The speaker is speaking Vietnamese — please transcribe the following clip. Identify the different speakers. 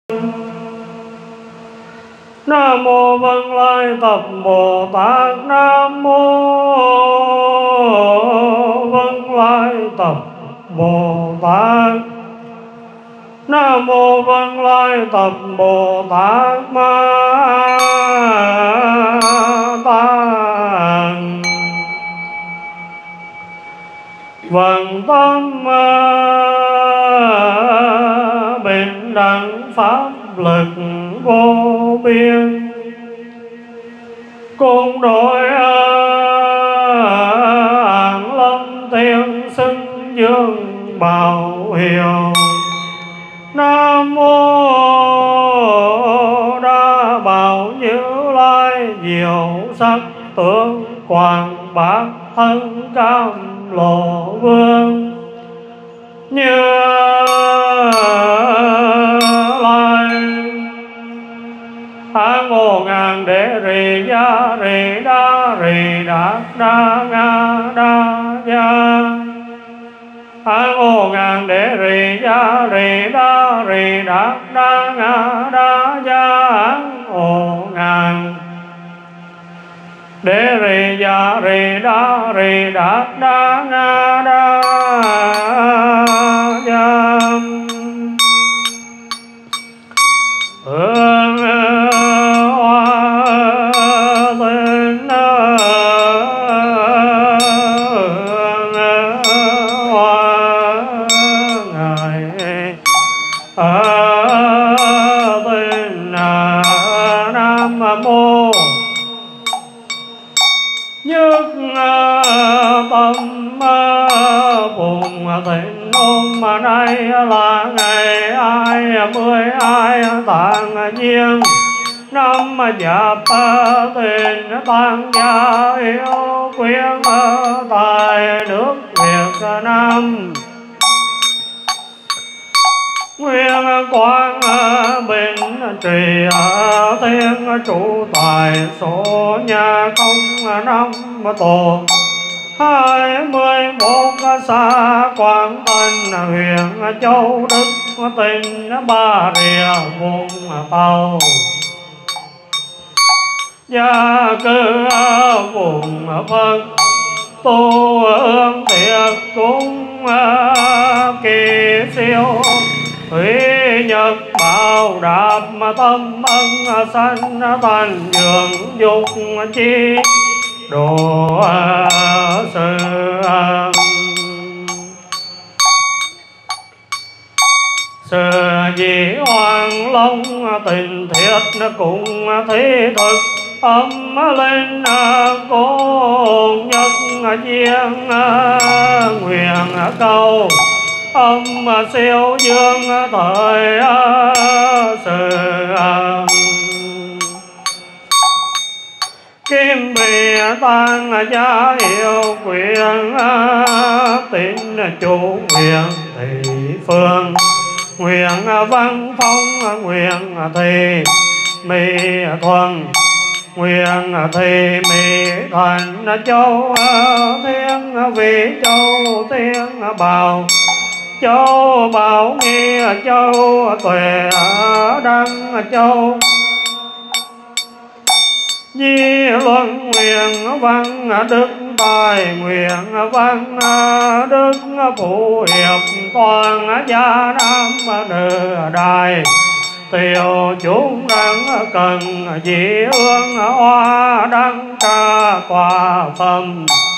Speaker 1: Nam mô Vân Lai Tập Bồ Tát. Nam mô Vân Lai Tập Bồ Tát. Nam mô Vân Lai Tập Bồ Tát Ma Tát. Vần tâm bình đẳng pháp lực vô biên, cùng đội An Lâm Thiên xưng dương bảo hiệu. Nam mô Đa Bảo Như Lai diệu sắc tướng quang bát thân cam lộ vương. Như Lai Hán Ngô Ngàn Đế Rì Gia Rì Đa Rì Đạt Đa Nga Đa Gia. Hán Ngô Ngàn Đế Rì Gia Rì Đa Rì Đạt Đa Nga Đa Gia. Hán Ngô Ngàn Đế Rì Gia Rì Đa Rì Đạt Đa Nga Đa Gia. Hương hoa lên hoa ngài tên Nam Mô Nhất tâm phùng thịnh hôm nay là ngày 22 tháng Giêng năm Giáp Thìn Tang Gia yêu quyến tại nước Việt Nam. Nguyên Quang Bình trì thiên trụ tại số nhà 05 tổ 21 xã Quảng Tân huyện Châu Đức tỉnh Bà Rịa Vũng Tàu. Gia cư vùng Phật tu hương thiệt cúng kỳ siêu. Thủy Nhật bảo đạp tâm ân sanh thành dưỡng dục chi độ sự. Sự dị Hoàng Long tình thiết cùng thế thực âm lên côn nhất duyên nguyện cầu âm siêu dương thời sự. Kim Bì Tăng gia hiệu quyền tín chủ nguyện thị phương. Nguyện văn phong nguyện thị mỹ thuần. Nguyện thị mỹ thành châu thiên vị châu thiên bảo. Châu Bảo Nghi châu Tuệ Đăng châu. Di Luân nguyện văn đức tài nguyện văn đức phụ hiệp toàn gia nam nữ đài. Tiểu chúng đăng cần dị hương hoa đăng ca quả phẩm.